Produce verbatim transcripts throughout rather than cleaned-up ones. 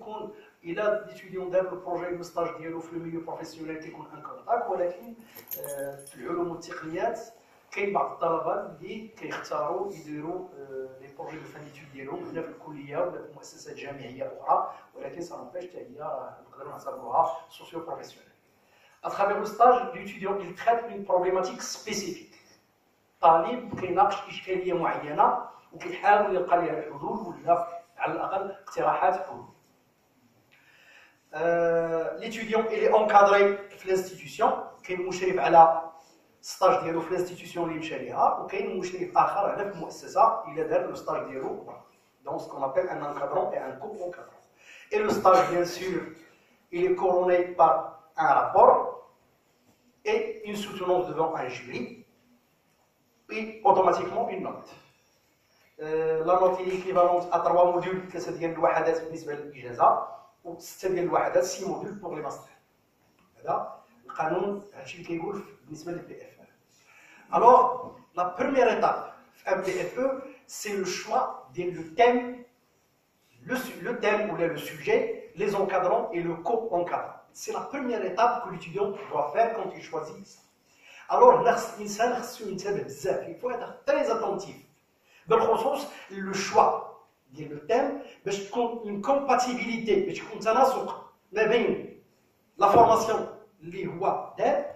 تيكون الى الاستوديون دار البروجي لو ستاج ديالو في الميليو بروفيسيونيل كيكون ان كونتاك، ولكن في العلوم والتقنيات كاين بعض الطلبه اللي كيختاروا يديروا لي بروجي دو فان ديتود ديالهم هنا في الكليه ولا في مؤسسات جامعيه اخرى، ولكن سانبيش حتى هي نقدروا نعتبروها سوسيو بروفيسيونيل. À travers le stage, l'étudiant il traite une problématique spécifique. طالب كيناقش اشكاليه معينه وكيحاول يلقى لها الحلول ولا على الاقل اقتراحات حلول. L'étudiant il est encadré في l'institution، كاين مشرف على ستاج ديالو في l'institution اللي مشى ليها، وكاين مشرف اخر على في المؤسسه الا دار لو ستاج ديالو. Donc ce qu'on appelle un encadrant et un co-encadrant. Et le stage bien sûr il est couronné par un rapport et une soutenance devant un jury et automatiquement une note. Euh, la note est équivalente à trois modules que c'est الوحدات بالنسبه للاجازه وسته ديال الوحدات سي موديل بور لي ماستر. هذا القانون هادشي اللي كيقول بالنسبه للبي اف او. Alors la première étape في un P F E c'est le choix de le thème le, le thème ou le sujet, les encadrants et le co-encadrant. C'est la première étape que l'étudiant doit faire quand il choisit ça. Alors, l'insan il faut être très attentif. بالخصوص le choix ديال le thème باش تكون une compatibilité باش تكون تناسق ما بين la formation اللي هو دار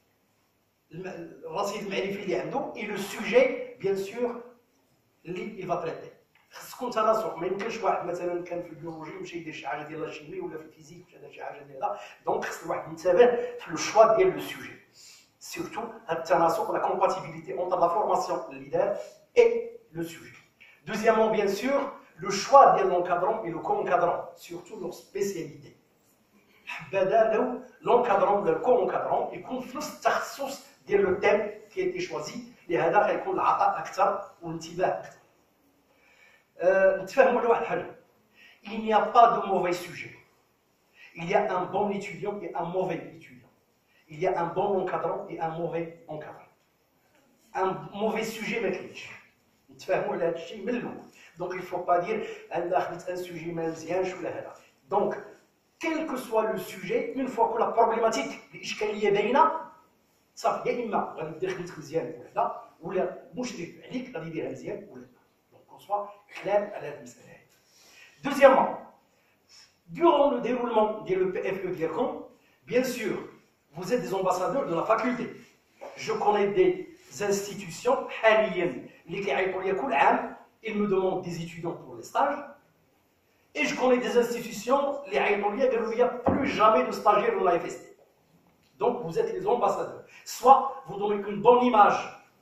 الرصيد المعرفي اللي عنده et le sujet bien sûr اللي il va traiter. خص تكون تناسق، ما يمكنش واحد مثلا كان في البيولوجي يمشي يدير شي حاجه ديال الشيمي ولا في الفيزيك ولا شي حاجه ديالها، دونك خص الواحد ينتبه في لو شوا ديال لو سوجي. سيرتو هاد التناسق، لا compatibilité entre la formation اللي دار et le sujet. Deuxièmement, bien sûr, le choix de l'encadrant et le co-encadrant, surtout leur spécialité. حبذا لو l'encadrant ou le co-encadrant يكون في نفس التخصص ديال لو thème qui a été choisi، لهذا غيكون العطاء اكثر والانتباه اكثر. نتفاهموا على واحد الحاجه، il n'y a pas de mauvais sujet. Il y a un bon étudiant et un mauvais étudiant. Il y a un bon encadrant et un mauvais encadrant. Un mauvais sujet ما كاينش. نتفاهموا على هذا الشيء من الاول. Donc il faut pas dire انا خديت ان سوجي ما مزيانش ولا هذا. Donc quel que soit le sujet, une fois que la problématique الاشكاليه باينه صافي، يا اما غادي دير خدمتك مزيان ولا لا، ولا مشرف عليك غادي يديرها مزيان ولا لا. Donc on soit clair على هذه المساله. Deuxièmement, durant le déroulement de le P F E ديالكم, bien sûr, vous êtes des ambassadeurs de la faculté. Je connais des institutions حاليا اللي كيعيطوا ليا كل عام ils me demandent des étudiants pour les stages, et je connais des institutions اللي عيطوا ليا قالوا لي plus jamais de stagiaires dans la F S T. Donc vous êtes les ambassadeurs. Soit vous donnez une bonne image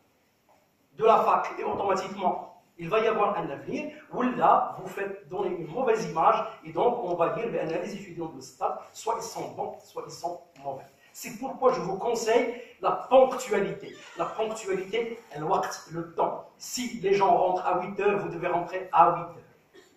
de la fac et automatiquement il va y avoir un avenir, ou là vous faites donner une mauvaise image et donc on va dire ben, les étudiants de stade, soit ils sont bons, soit ils sont mauvais. C'est pourquoi je vous conseille la ponctualité. La ponctualité, le temps. Si les gens rentrent à huit heures, vous devez rentrer à huit heures.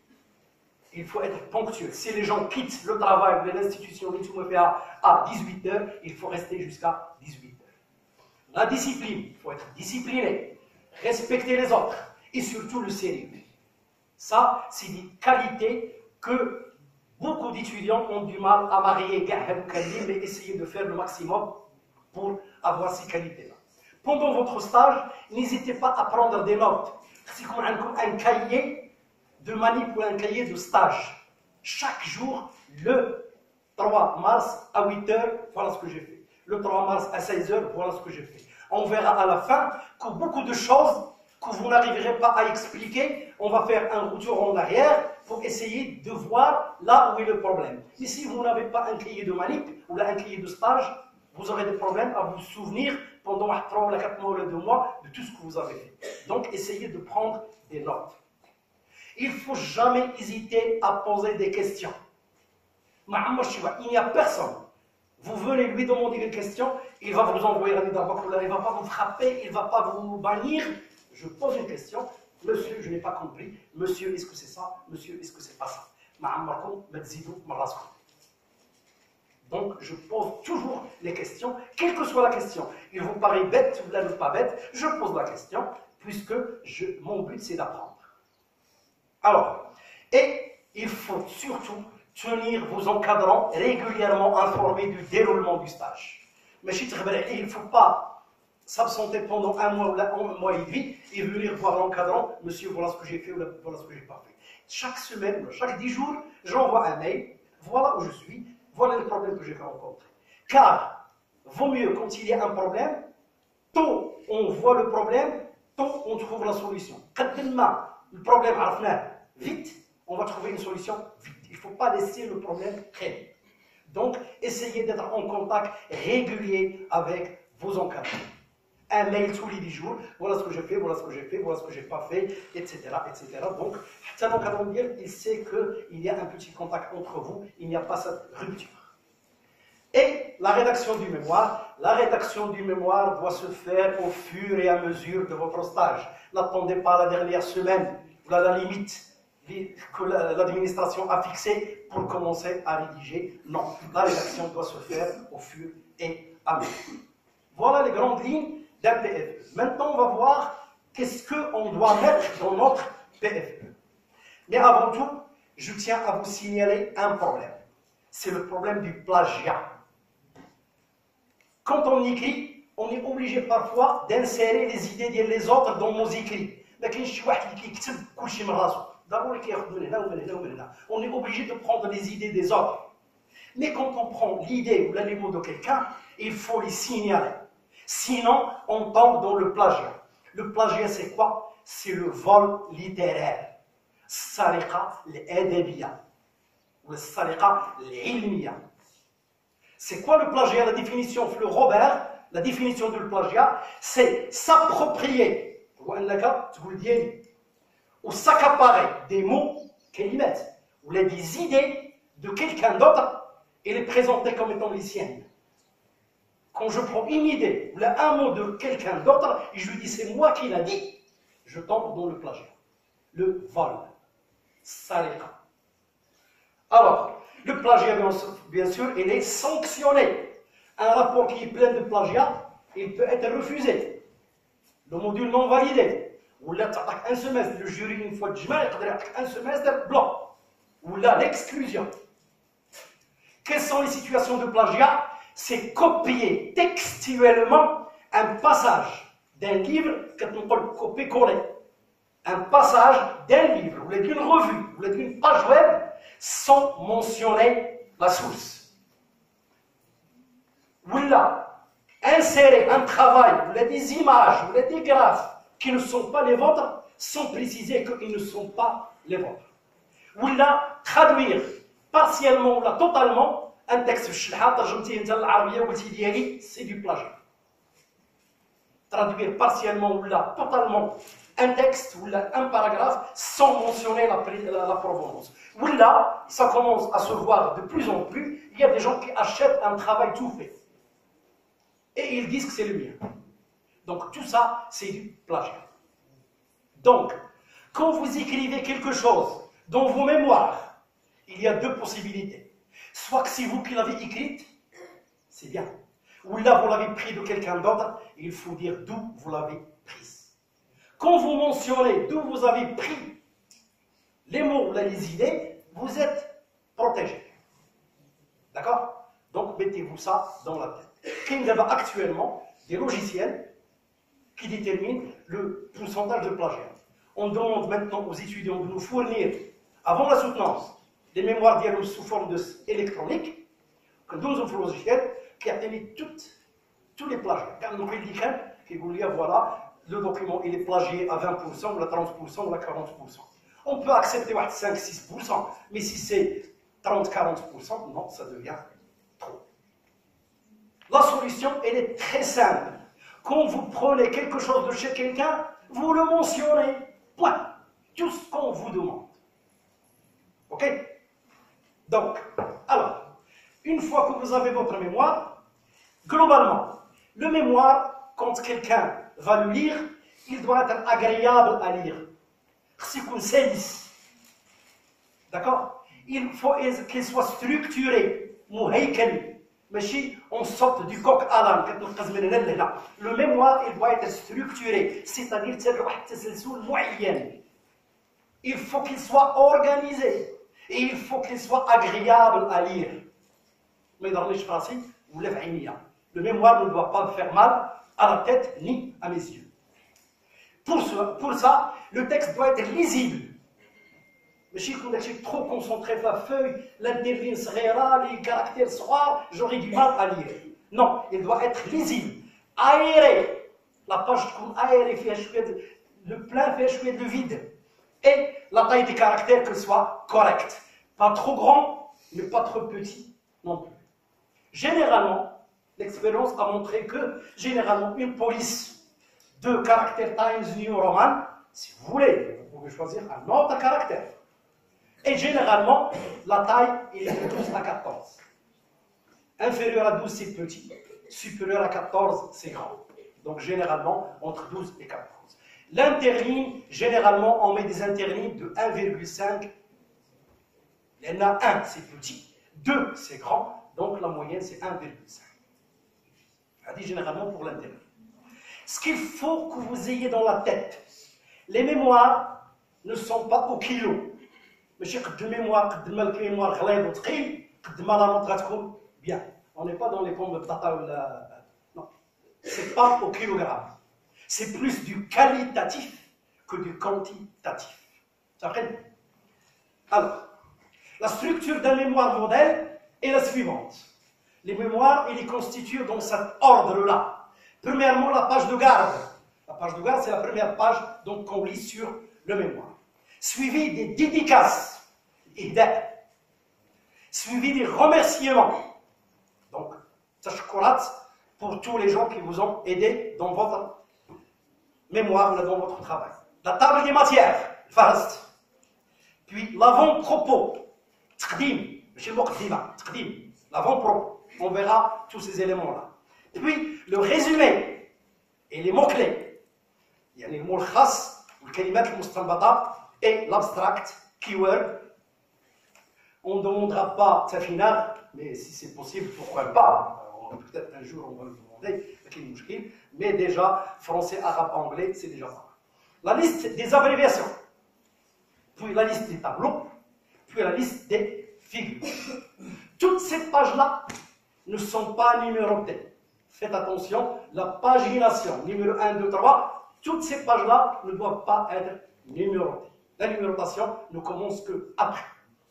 Il faut être ponctuel. Si les gens quittent le travail de l'institution à dix-huit heures, il faut rester jusqu'à dix-huit heures. La discipline, il faut être discipliné, respecter les autres et surtout le sérieux. Ça, c'est des qualités que beaucoup d'étudiants ont du mal à marier, mais essayer de faire le maximum pour avoir ces qualités-là. Pendant votre stage, n'hésitez pas à prendre des notes. C'est comme un cahier de manip ou un cahier de stage. Chaque jour, le trois mars à huit heures, voilà ce que j'ai fait. Le trois mars à seize heures, voilà ce que j'ai fait. On verra à la fin que beaucoup de choses que vous n'arriverez pas à expliquer, on va faire un retour en arrière pour essayer de voir là où est le problème. Mais si vous n'avez pas un cahier de manip ou là un cahier de stage, vous aurez des problèmes à vous souvenir pendant trois ou quatre mois ou deux mois de tout ce que vous avez fait. Donc essayez de prendre des notes. Il ne faut jamais hésiter à poser des questions. Il n'y a personne. Vous venez lui demander une question, il va vous envoyer un idée, il ne va pas vous frapper, il ne va pas vous bannir. Je pose une question, monsieur, je n'ai pas compris, monsieur, est-ce que c'est ça, monsieur, est-ce que c'est pas ça. Donc, je pose toujours les questions, quelle que soit la question. Il vous paraît bête ou là, pas bête, je pose la question, puisque je, mon but, c'est d'apprendre. Alors, et il faut surtout tenir vos encadrants régulièrement informés du déroulement du stage. Mais il ne faut pas s'absenter pendant un mois ou un mois et demi et venir voir l'encadrant, monsieur, voilà ce que j'ai fait ou voilà ce que j'ai pas fait. Chaque semaine, chaque dix jours, j'envoie un mail, voilà où je suis, voilà les problèmes que j'ai rencontrés. Car, vaut mieux quand il y a un problème, tôt on voit le problème, tôt on trouve la solution. Le problème, vite, on va trouver une solution vite. Il ne faut pas laisser le problème traîner. Donc, essayez d'être en contact régulier avec vos encadrants. Un mail tous les dix jours, voilà ce que j'ai fait, voilà ce que j'ai fait, voilà ce que je n'ai pas fait, et cetera et cetera. Donc, un encadrant, il sait qu'il y a un petit contact entre vous, il n'y a pas cette rupture. Et la rédaction du mémoire, la rédaction du mémoire doit se faire au fur et à mesure de votre stage. N'attendez pas la dernière semaine, ou la limite que l'administration a fixée pour commencer à rédiger. Non, la rédaction doit se faire au fur et à mesure. Voilà les grandes lignes d'un P F E. Maintenant, on va voir qu'est-ce qu'on doit mettre dans notre P F E. Mais avant tout, je tiens à vous signaler un problème. C'est le problème du plagiat. Quand on écrit, on est obligé parfois d'insérer les idées des autres dans nos écrits. Mais quand je suis on est obligé de prendre les idées des autres. Mais quand on prend l'idée ou les mots de quelqu'un, il faut les signaler. Sinon, on tombe dans le plagiat. Le plagiat, c'est quoi? C'est le vol littéraire. Sariqa al-adabiyya. Ou sariqa al-ilmiyya. C'est quoi le plagiat? La définition, le Robert, la définition du plagiat, c'est s'approprier ou s'accaparer des mots qu'elle y met, ou des idées de quelqu'un d'autre et les présenter comme étant les siennes. Quand je prends une idée ou un mot de quelqu'un d'autre et je lui dis c'est moi qui l'ai dit, je tombe dans le plagiat, le vol, sariqa. Alors, le plagiat, bien sûr, il est sanctionné. Un rapport qui est plein de plagiat, il peut être refusé. Le module non validé. Ou là, un semestre, le jury, une fois de jma, il peut un semestre blanc. Ou là, l'exclusion. Quelles sont les situations de plagiat? C'est copier textuellement un passage d'un livre, quand on peut copier-coller. Un passage d'un livre, ou d'une revue, ou d'une page web, sans mentionner la source. Ou là, insérer un travail, ou là, des images, ou là, des graphes qui ne sont pas les vôtres, sans préciser qu'ils ne sont pas les vôtres. Ou là, traduire partiellement ou là, totalement un texte, c'est du plagiat. Traduire partiellement ou là, totalement un texte ou là, un paragraphe sans mentionner la, la, la provenance. Ou là, ça commence à se voir de plus en plus, il y a des gens qui achètent un travail tout fait. Et ils disent que c'est le mien. Donc tout ça, c'est du plagiat. Donc, quand vous écrivez quelque chose dans vos mémoires, il y a deux possibilités. Soit que c'est vous qui l'avez écrite, c'est bien. Ou là, vous l'avez pris de quelqu'un d'autre, il faut dire d'où vous l'avez prise. Quand vous mentionnez d'où vous avez pris les mots ou les idées, vous êtes protégé. D'accord? Donc, mettez-vous ça dans la tête. Il y a actuellement des logiciels qui déterminent le pourcentage de plagiat. On demande maintenant aux étudiants de nous fournir, avant la soutenance, des mémoires dialogues sous forme de électronique, que nous avons un logiciel qui a tenu tous les plagiats. Quand nous disons qu'il y a voilà, le document il est plagié à vingt pour cent, ou à trente pour cent, ou à quarante pour cent. On peut accepter cinq à six pour cent, mais si c'est trente à quarante pour cent, non, ça devient trop. La solution, elle est très simple. Quand vous prenez quelque chose de chez quelqu'un, vous le mentionnez. Point. Tout ce qu'on vous demande. Ok? Donc, alors, une fois que vous avez votre mémoire, globalement, le mémoire, quand quelqu'un va le lire, il doit être agréable à lire. C'est qu'on sait. D'accord? Il faut qu'il soit structuré. Mais on saute du coq à l'âne. Le mémoire, il doit être structuré. C'est-à-dire, il faut qu'il soit organisé. Et il faut qu'il soit agréable à lire. Mais dans les phrases, vous l'avez. Le mémoire ne doit pas me faire mal à la tête ni à mes yeux. Pour, ce, pour ça, le texte doit être lisible. Mais si je suis trop concentré sur la feuille, l'interview serait les caractères soirs, j'aurais du mal à lire. Non, il doit être lisible, aéré. La page comme aérée, le plein fait jouer de vide. Et la taille des caractères que soit correcte. Pas trop grand, mais pas trop petit non plus. Généralement, l'expérience a montré que, généralement, une police de caractère Times New Roman, si vous voulez, vous pouvez choisir un autre caractère. Et généralement, la taille est de douze à quatorze. Inférieur à douze, c'est petit. Supérieur à quatorze, c'est grand. Donc, généralement, entre douze et quatorze. L'interligne, généralement, on met des interlignes de un virgule cinq. Il y en a un, c'est petit. deux, c'est grand. Donc, la moyenne, c'est un virgule cinq. Ça dit généralement pour l'interligne. Ce qu'il faut que vous ayez dans la tête, les mémoires ne sont pas au kilo. ماشي قد الميموار قد ما الميموار غليظ وثقيل قد ما لا نوت غتكون bien. On n'est pas dans les pommes de bataille ولا non. C'est pas au kilogramme. C'est plus du qualitatif que du quantitatif. Ça fait. Alors, la structure d'un mémoire modèle est la suivante. Les mémoires, ils les constituent dans cet ordre-là. Premièrement, la page de garde. La page de garde, c'est la première page donc qu'on lit sur le mémoire. Suivi des dédicaces, suivi des remerciements. Donc, tashkurat pour tous les gens qui vous ont aidé dans votre mémoire ou dans votre travail. La table des matières, fast. Puis l'avant-propos, tqdim, l'avant-propos. On verra tous ces éléments-là. Puis le résumé et les mots-clés. Il y a les mots khas, le kalimat al-mustanbata, et l'abstract keyword. On ne demandera pas Tafinar, mais si c'est possible, pourquoi pas. Peut-être un jour on va le demander, mais déjà, français, arabe, anglais, c'est déjà ça. La liste des abréviations, puis la liste des tableaux, puis la liste des figures. Toutes ces pages-là ne sont pas numérotées. Faites attention, la pagination, numéro un, deux, trois, toutes ces pages-là ne doivent pas être numérotées. La numérotation ne commence que après.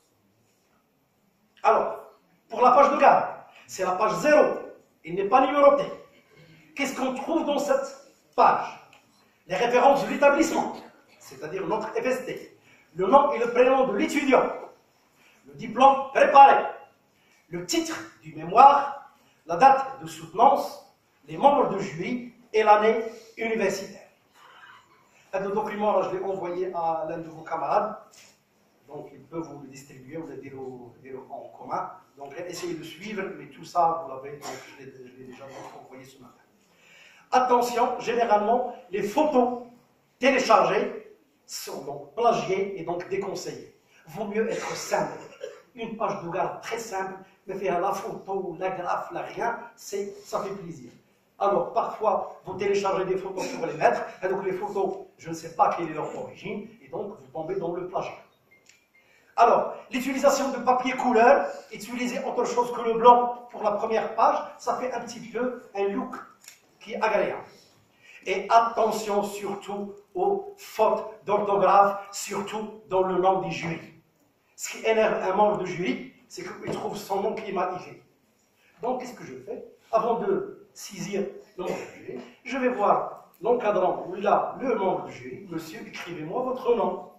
Alors, pour la page de garde, c'est la page zéro. Il n'est pas numéroté. Qu'est-ce qu'on trouve dans cette page? Les références de l'établissement, c'est-à-dire notre F S T, le nom et le prénom de l'étudiant, le diplôme préparé, le titre du mémoire, la date de soutenance, les membres de jury et l'année universitaire. Le document, là, je l'ai envoyé à l'un de vos camarades, donc il peut vous le distribuer ou le dire en commun. Donc essayez de suivre, mais tout ça, vous l'avez, je l'ai déjà envoyé ce matin. Attention, généralement, les photos téléchargées sont donc plagiées et donc déconseillées. Vaut mieux être simple. Une page de garde très simple, mais faire la photo, la graphe, la rien, ça fait plaisir. Alors, parfois, vous téléchargez des photos pour les mettre, et donc les photos, je ne sais pas quelle est leur origine, et donc vous tombez dans le plagiat. Alors, l'utilisation de papier couleur, utiliser autre chose que le blanc pour la première page, ça fait un petit peu un look qui est agréable. Et attention surtout aux fautes d'orthographe, surtout dans le nom du jury. Ce qui énerve un membre de jury, c'est qu'il trouve son nom qui est mal écrit. Donc, qu'est-ce que je fais? Avant de saisir le membre du jury, je vais voir l'encadrant où il a le membre du jury. Monsieur, écrivez-moi votre nom.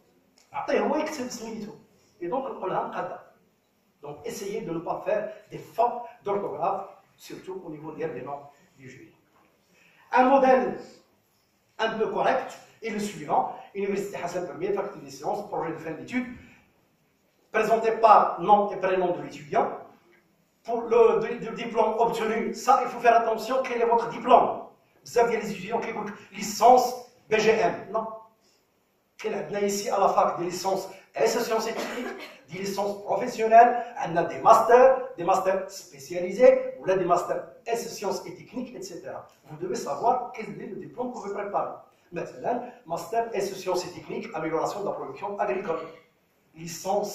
Et donc, on l'a encadré. Donc, essayez de ne pas faire des fautes d'orthographe, surtout au niveau des noms du jury. Un modèle un peu correct est le suivant. Université Hassan Premier, faculté des sciences, projet de fin d'études, présenté par nom et prénom de l'étudiant. Pour le, le, le diplôme obtenu, ça, il faut faire attention, quel est votre diplôme? Vous avez les étudiants qui écoutent licence B G M. Non. On a ici à la fac des licences S sciences et techniques, des licences professionnelles, on a des masters, des masters spécialisés, ou là des masters S sciences et techniques, et cetera. Vous devez savoir quel est le diplôme que vous préparez. Maintenant, master S sciences et techniques, amélioration de la production agricole. Licence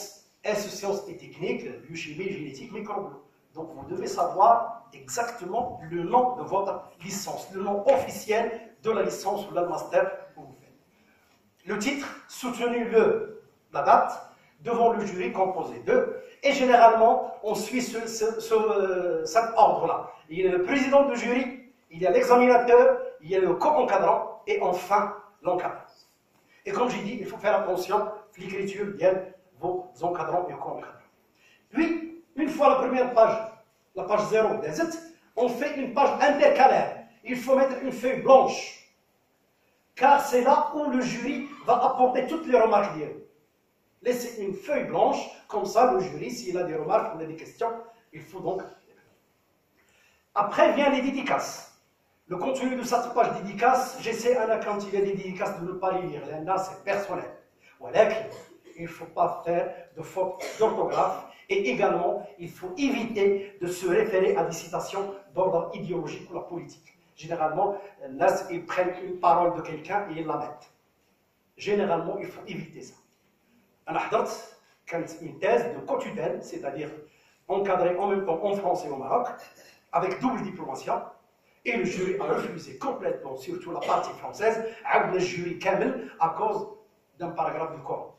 S sciences et techniques, biochimie, génétique, microbiologie. Donc vous devez savoir exactement le nom de votre licence, le nom officiel de la licence ou de la master que vous faites. Le titre, soutenu-le, la date, devant le jury composé d'eux. Et généralement, on suit ce, ce, ce, euh, cet ordre-là. Il y a le président du jury, il y a l'examinateur, il y a le co-encadrant, et enfin l'encadrant. Et comme j'ai dit, il faut faire attention à l'écriture de vos encadrants et co-encadrants. Puis, une fois la première page, la page zéro des Z, on fait une page intercalaire. Il faut mettre une feuille blanche, car c'est là où le jury va apporter toutes les remarques d'eux. Laissez une feuille blanche, comme ça le jury, s'il a des remarques ou des questions, il faut donc... Après vient les dédicaces. Le contenu de cette page dédicace, j'essaie, quand il y a des dédicaces, de ne pas les lire. Là, c'est personnel. Voilà, il ne faut pas faire de fautes d'orthographe. Et également, il faut éviter de se référer à des citations d'ordre idéologique ou la politique. Généralement, là, ils prennent une parole de quelqu'un et ils la mettent. Généralement, il faut éviter ça. أنا حضرت كانت une thèse de co-tutelle, c'est-à-dire encadrée en même temps en France et au Maroc, avec double diplomation, et le jury a refusé complètement, surtout la partie française, le jury kamel à cause d'un paragraphe du Coran.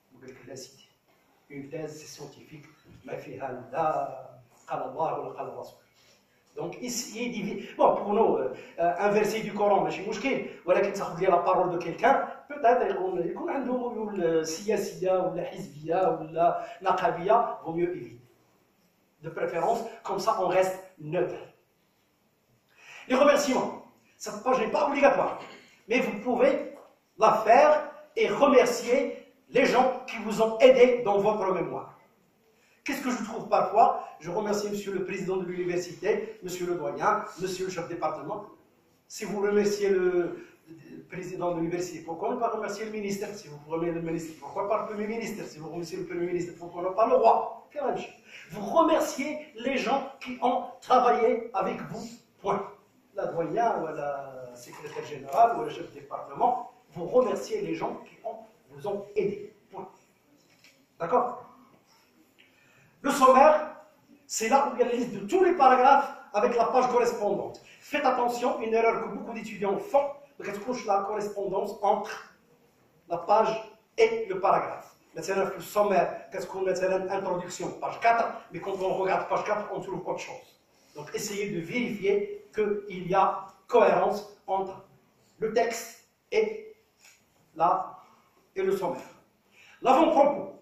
Une thèse scientifique, mais fiha la qala Allah ou qala Rasul. Donc ici, il dit, bon, pour nous, euh, un verset du Coran, mais chez Mouchkil, voilà qu'il s'agit de la parole de quelqu'un, peut-être qu'il y a un siyasiya, ou la hizbiya, ou la naqabiya, vaut mieux éviter. De préférence, comme ça on reste neutre. Les remerciements. Cette page n'est pas obligatoire, mais vous pouvez la faire et remercier les gens qui vous ont aidé dans votre mémoire. Qu'est-ce que je trouve parfois? Je remercie Monsieur le Président de l'Université, Monsieur le Doyen, Monsieur le Chef de département. Si vous remerciez le Président de l'Université, pourquoi ne pas remercier le ministère? Si vous remerciez le ministre, pourquoi pas le Premier ministre? Si vous remerciez le Premier ministre, pourquoi ne pas le roi? Vous remerciez les gens qui ont travaillé avec vous, point. La doyen ou la secrétaire générale ou le chef de département, vous remerciez les gens qui ont, vous ont aidé, point. D'accord? Le sommaire, c'est là où il y a la liste de tous les paragraphes avec la page correspondante. Faites attention, une erreur que beaucoup d'étudiants font, c'est la correspondance entre la page et le paragraphe. Maintenant, le sommaire, qu'est-ce qu'on met en introduction, page quatre, mais quand on regarde page quatre, on trouve autre chose. Donc essayez de vérifier qu'il y a cohérence entre le texte et, la, et le sommaire. L'avant-propos.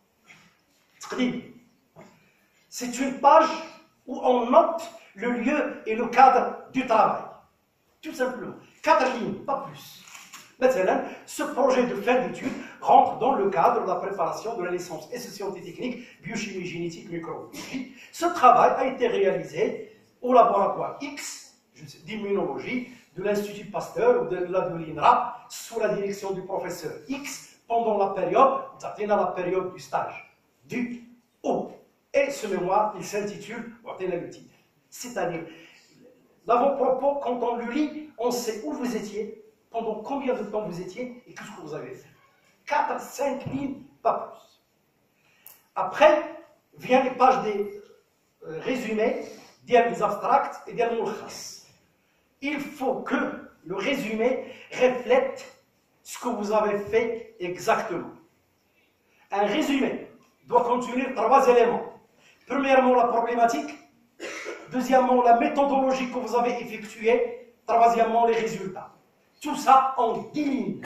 C'est une page où on note le lieu et le cadre du travail. Tout simplement. Quatre lignes, pas plus. Maintenant, ce projet de fin d'études rentre dans le cadre de la préparation de la licence S sciences et techniques, biochimie, génétique, microbiologie. Ce travail a été réalisé au laboratoire X, d'immunologie, de l'Institut Pasteur ou de l'INRA, sous la direction du professeur X, pendant la période, la période du stage, du O. Et ce mémoire, il s'intitule, c'est-à-dire, l'avant-propos, quand on le lit, on sait où vous étiez, pendant combien de temps vous étiez et qu'est-ce que vous avez fait. quatre, cinq lignes, pas plus. Après, vient les pages des euh, résumés, des abstracts et des mulkhas. Il faut que le résumé reflète ce que vous avez fait exactement. Un résumé doit contenir trois éléments. Premièrement, la problématique. Deuxièmement, la méthodologie que vous avez effectuée. Troisièmement, les résultats. Tout ça en dix lignes.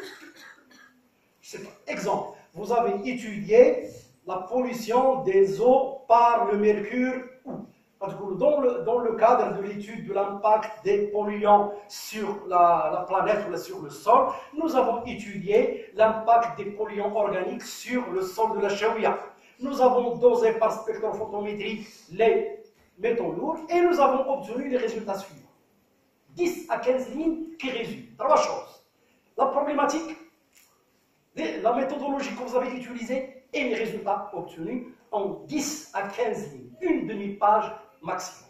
Exemple, vous avez étudié la pollution des eaux par le mercure. Dans le, dans le cadre de l'étude de l'impact des polluants sur la, la planète ou sur le sol, nous avons étudié l'impact des polluants organiques sur le sol de la Chaouia. Nous avons dosé par spectrophotométrie les métaux lourds et nous avons obtenu les résultats suivants. dix à quinze lignes qui résument. Trois choses. La problématique, la méthodologie que vous avez utilisée et les résultats obtenus en dix à quinze lignes. Une demi-page maximum.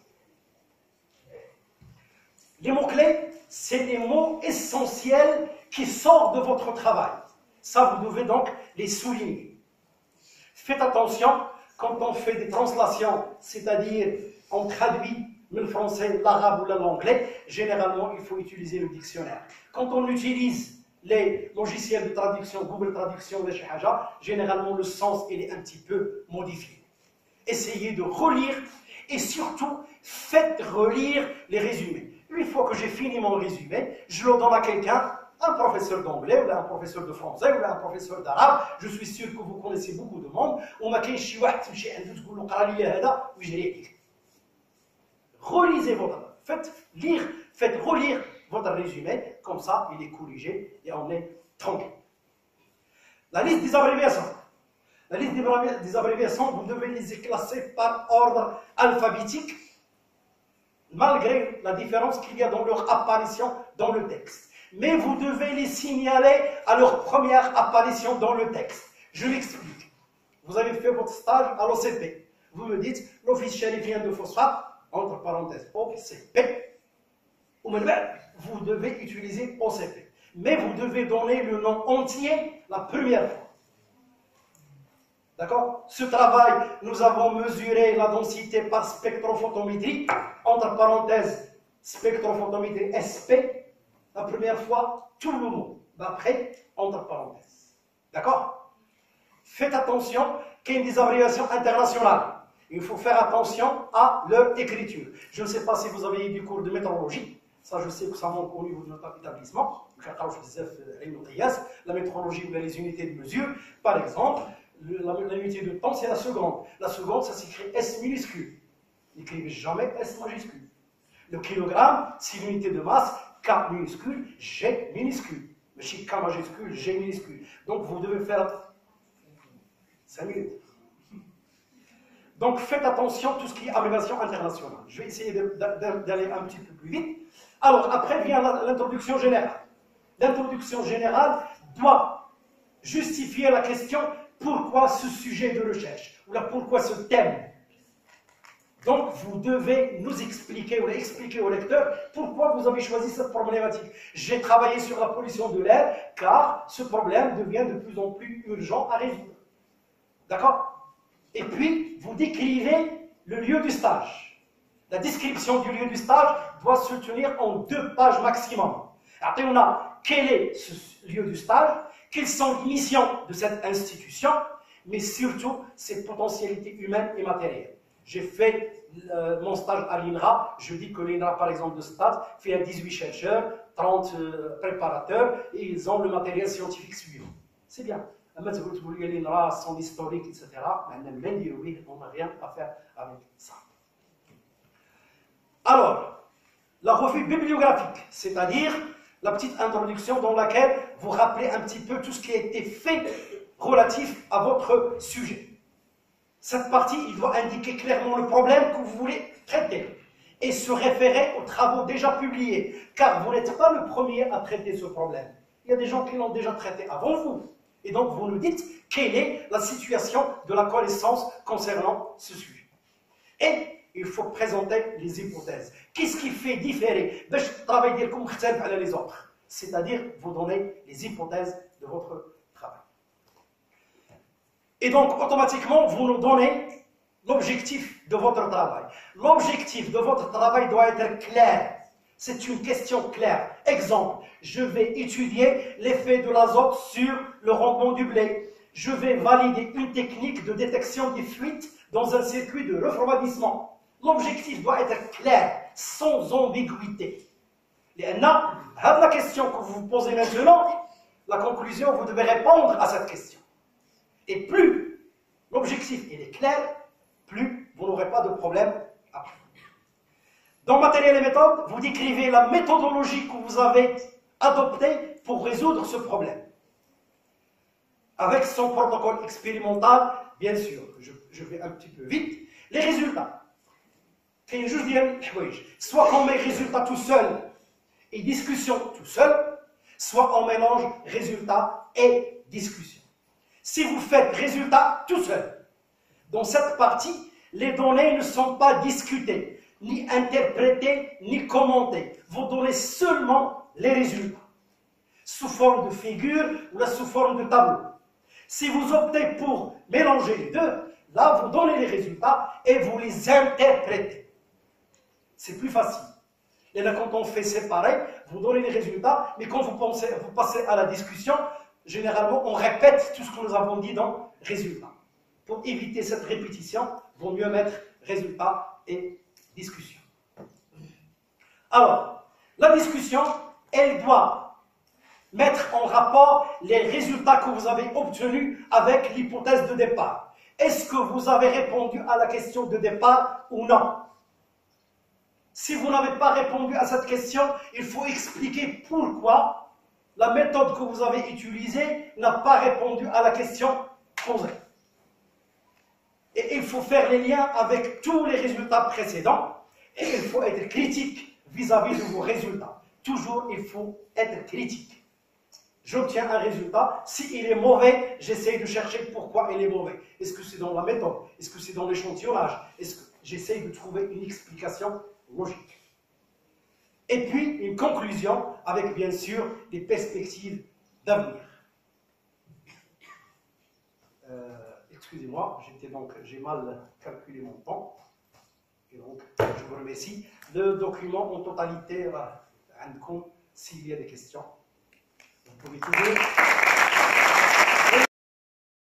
Les mots-clés, c'est les mots essentiels qui sortent de votre travail. Ça, vous devez donc les souligner. Faites attention, quand on fait des translations, c'est-à-dire on traduit le français, l'arabe ou l'anglais, généralement il faut utiliser le dictionnaire. Quand on utilise les logiciels de traduction, Google Traduction, généralement le sens il est un petit peu modifié. Essayez de relire et surtout faites relire les résumés. Une fois que j'ai fini mon résumé, je le donne à quelqu'un, un professeur d'anglais, ou un professeur de français, ou un professeur d'arabe. Je suis sûr que vous connaissez beaucoup de monde. Relisez votre, faites lire, faites relire votre résumé, comme ça il est corrigé et on est tranquille. La liste des abréviations. La liste des abréviations, vous devez les classer par ordre alphabétique, malgré la différence qu'il y a dans leur apparition dans le texte. Mais vous devez les signaler à leur première apparition dans le texte. Je l'explique. Vous avez fait votre stage à l'O C P. Vous me dites, l'office chérifien de phosphate, entre parenthèses, O C P. Vous devez utiliser O C P. Mais vous devez donner le nom entier la première fois. D'accord? Ce travail, nous avons mesuré la densité par spectrophotométrie, entre parenthèses, spectrophotométrie S P, la première fois, tout le mot. Après, entre parenthèses. D'accord? Faites attention qu'il y ait des abréviations internationales. Il faut faire attention à leur écriture. Je ne sais pas si vous avez eu du cours de météorologie. Ça, je sais que ça manque au niveau de notre établissement. La météorologie ou les unités de mesure, par exemple, l'unité de temps, c'est la seconde. La seconde, ça s'écrit S minuscule. N'écrivez jamais S majuscule. Le kilogramme, c'est l'unité de masse, K minuscule, G minuscule. Mais chez K majuscule, G minuscule. Donc, vous devez faire cinq minutes. Donc, faites attention à tout ce qui est abréviation internationale. Je vais essayer d'aller un petit peu plus vite. Alors, après vient l'introduction générale. L'introduction générale doit justifier la question pourquoi ce sujet de recherche, ou là, pourquoi ce thème. Donc, vous devez nous expliquer, ou expliquer au lecteur, pourquoi vous avez choisi cette problématique. J'ai travaillé sur la pollution de l'air, car ce problème devient de plus en plus urgent à résoudre. D'accord? Et puis, vous décrivez le lieu du stage. La description du lieu du stage doit se tenir en deux pages maximum. Après, on a quel est ce lieu du stage, quelles sont les missions de cette institution, mais surtout ses potentialités humaines et matérielles. J'ai fait euh, mon stage à l'I N R A, je dis que l'I N R A, par exemple, de stade, fait dix-huit chercheurs, trente euh, préparateurs, et ils ont le matériel scientifique suivant. C'est bien. L'I N R A, son historique, et cetera, on n'a rien à faire avec ça. Alors, la revue bibliographique, c'est-à-dire la petite introduction dans laquelle vous rappelez un petit peu tout ce qui a été fait relatif à votre sujet. Cette partie, il doit indiquer clairement le problème que vous voulez traiter et se référer aux travaux déjà publiés, car vous n'êtes pas le premier à traiter ce problème. Il y a des gens qui l'ont déjà traité avant vous. Et donc, vous nous dites quelle est la situation de la connaissance concernant ce sujet. Et il faut présenter les hypothèses. Qu'est-ce qui fait différer? Travailler comme les autres. C'est-à-dire, vous donnez les hypothèses de votre travail. Et donc, automatiquement, vous nous donnez l'objectif de votre travail. L'objectif de votre travail doit être clair. C'est une question claire. Exemple, je vais étudier l'effet de l'azote sur le rendement du blé. Je vais valider une technique de détection des fuites dans un circuit de refroidissement. L'objectif doit être clair, sans ambiguïté. Et là, la question que vous vous posez maintenant, la conclusion, vous devez répondre à cette question. Et plus l'objectif est clair, plus vous n'aurez pas de problème après. Dans matériel et méthode, vous décrivez la méthodologie que vous avez adoptée pour résoudre ce problème. Avec son protocole expérimental, bien sûr, je, je vais un petit peu vite. Les résultats. Soit on met résultat tout seul et discussion tout seul, soit on mélange résultat et discussion. Si vous faites résultat tout seul, dans cette partie, les données ne sont pas discutées, ni interprétées, ni commentées. Vous donnez seulement les résultats, sous forme de figure ou sous forme de tableau. Si vous optez pour mélanger les deux, là, vous donnez les résultats et vous les interprétez. C'est plus facile. Et là, quand on fait séparer, vous donnez les résultats, mais quand vous, pensez, vous passez à la discussion, généralement, on répète tout ce que nous avons dit dans résultat. Pour éviter cette répétition, il vaut mieux mettre résultat et discussion. Alors, la discussion, elle doit mettre en rapport les résultats que vous avez obtenus avec l'hypothèse de départ. Est-ce que vous avez répondu à la question de départ ou non? Si vous n'avez pas répondu à cette question, il faut expliquer pourquoi la méthode que vous avez utilisée n'a pas répondu à la question posée. Et il faut faire les liens avec tous les résultats précédents et il faut être critique vis-à-vis de vos résultats. Toujours, il faut être critique. J'obtiens un résultat, s'il est mauvais, j'essaye de chercher pourquoi il est mauvais. Est-ce que c'est dans la méthode? Est-ce que c'est dans l'échantillonnage? Est-ce que j'essaye de trouver une explication logique? Et puis, une conclusion avec, bien sûr, des perspectives d'avenir. Euh, Excusez-moi, j'étais donc, j'ai mal calculé mon temps. Et donc, je vous remercie. Le document en totalité, s'il y a des questions, vous pouvez toujours...